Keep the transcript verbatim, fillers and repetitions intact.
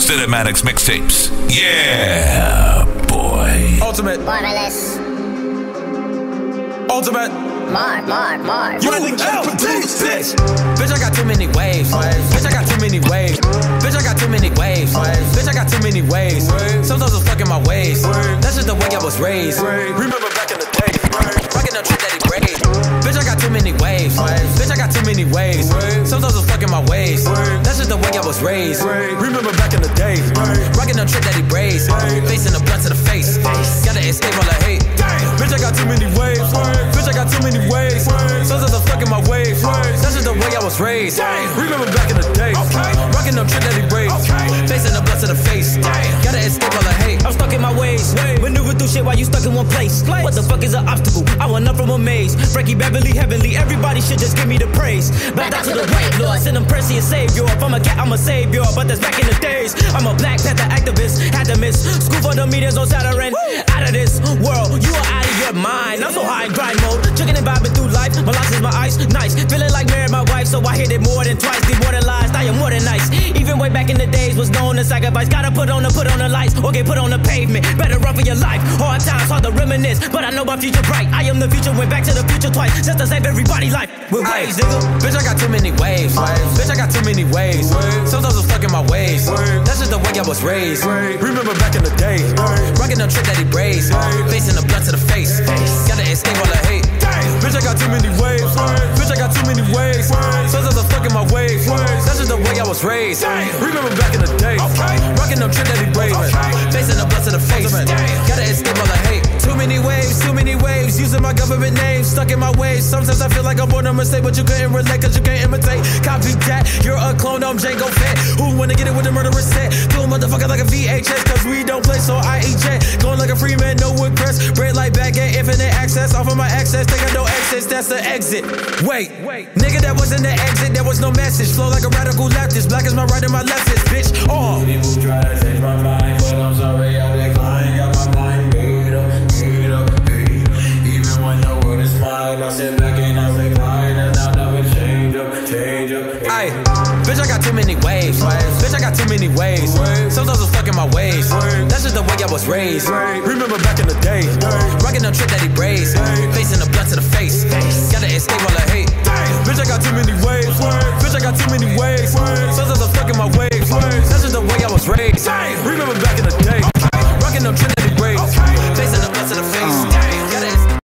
Cinematics mixtapes. Yeah, boy. Ultimate. Marvelous. Ultimate. Mark, Mark, Mark. You L produce bitch. Bitch, I got too many waves. Bitch, I got too many waves. Bitch, I got too many waves. Bitch, I got too many ways. Sometimes I was fucking my ways. That's just the way I was raised. Remember back in the day, rocking the trick that he raised. Bitch, I got too many waves. Bitch, I got too many ways. Sometimes I was fucking my ways. That's just the way I was raised. Remember back in the day, rocking the trick that he raised. Facing the blood to the face. Gotta escape all the hate. Bitch, I got too many waves. Bitch, I got too many ways. Sometimes I'm fucking my ways. That's just the way I was raised. Remember back in the day, rocking the trick that he raised. Facing the blood to the face. Gotta escape all the hate. I'm stuck in my ways. Maneuver through shit while you stuck in one place. What the fuck is an obstacle? I went up from a maze. Frankie Beverly, heavenly. Everybody should just give me the praise. Back down to the white Lord. Send them Percy and savior. If I'm a cat, I'm a savior. But that's back in the days. I'm a Black Panther activist. Had to miss school for the meetings on Saturday. Out of this world, you are out of your mind. I'm so high in grind mode. Chicken and vibing through life. My life is my ice. Nice. Feeling like married my wife. So I hit it more than twice. Demoralized. I am more than nice. Even way back in the days was known as sacrifice. Gotta put on the put on the lights. Or get put on the pavement. Better run for your life. Hard times, hard to reminisce. But I know my future bright. I am the future. Went back to the future twice. Just to save everybody's life. With waves, nigga. Bitch, I got too many waves. Bitch, I got too many ways. Sometimes I was fucking my ways. That's just the way I was raised. Remember back in the day, rocking the trick that he raised. Facing the blood to the face. Gotta escape all the hate. Bitch, I got too many waves. Bitch, I got too many ways. Sometimes I'm fucking my ways. That's just the way I was raised. Remember back in the day, rocking the trick that he raised. Facing the blood to the face. Gotta escape all the hate. Too many waves, too many waves. Using my government name, stuck in my ways. Sometimes I feel like I'm born a mistake, but you couldn't relate, cause you can't imitate. Copycat, you're a clone, I'm Django Fett. Who wanna get it with the murderous set? Do a motherfucker like a V H S, cause we don't play, so I eat jet. Going like a free man, no wood press. Bread like baguette, infinite access. Off of my access, think I no access, that's the exit. Wait, nigga, that wasn't the exit, there was no message. Flow like a radical leftist, black is my right and my left is, bitch. Oh. People try to change my mind, but I'm sorry, I decline. Got my mind made up, made up, made up. Even when the world is mine, I sit back and I recline, and I'll never change up, change up. Aye, bitch, I got too many waves. Bitch, I got too many ways. Sometimes I was fucking my ways. That's just the way I was raised. Remember back in the day, rocking the trick that he raised. Facing the blood to the face.